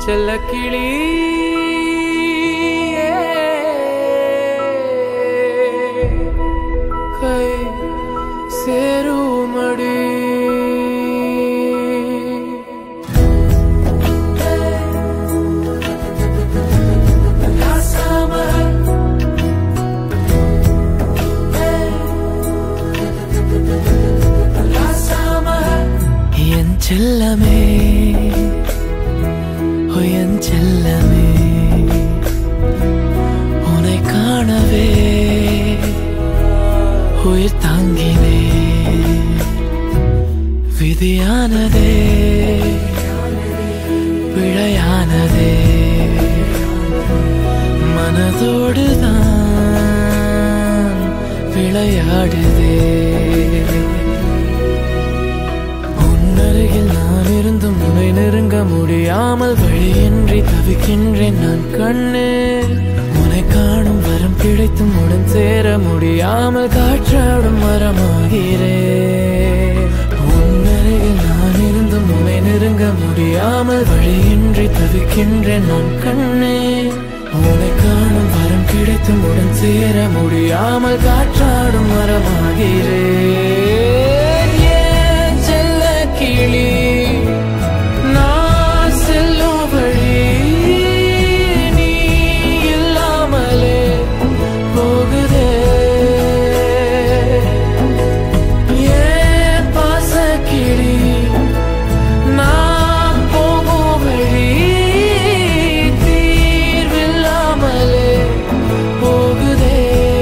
செல்லக்கிளி கை சேருமடி என் செல்லமே என் செல்லமே உன்னை காணவே உயிர் தாங்கினே விதியானதே பிழையானதே மனதோடுதான் விளையாடுதே உன்னருகில் நான் இருந்தும் உன்னை நெருங்க முடியாமல் வழியின்றி தவிக்கின்றேன் நான் கண்ணு உன்னை காணும் வரம் கிடைத்தும் உடன் சேர முடியாமல் காற்றாடும் மரமாகிறேன் உன்னருகில் நான் இருந்தும் உன்னை நெருங்க முடியாமல் வழியின்றி தவிக்கின்றேன் நான் கண்ணு உன்னை காணும் வரம் கிடைத்தும் உடன் சேர முடியாமல் காற்றாடும் மரமாகிறேன் கிளி நான் செல்லும் வழி நீ இல்லாமலே போகுதே ஏன் பாச கிளி நான் போகும் வழி தீர்வில்லாமலே போகுதே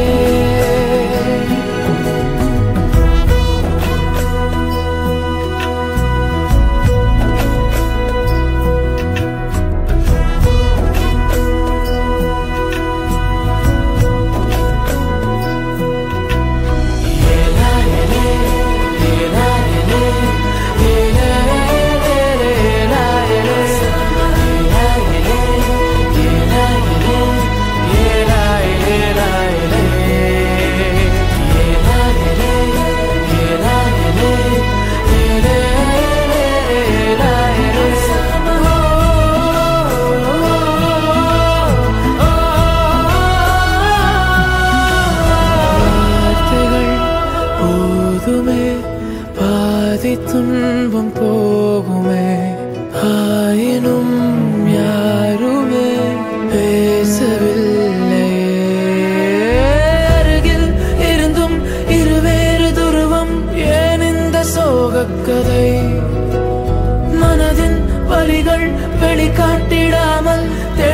பாதி துன்பம் போகுமே ஆயினும் யாருமே பேசவில்லை அருகில் இருந்தும் இருவேறு துருவம் ஏன் இந்த சோகக்கதை மனதின் வலிகள் வெளிக்காட்டிடாமல்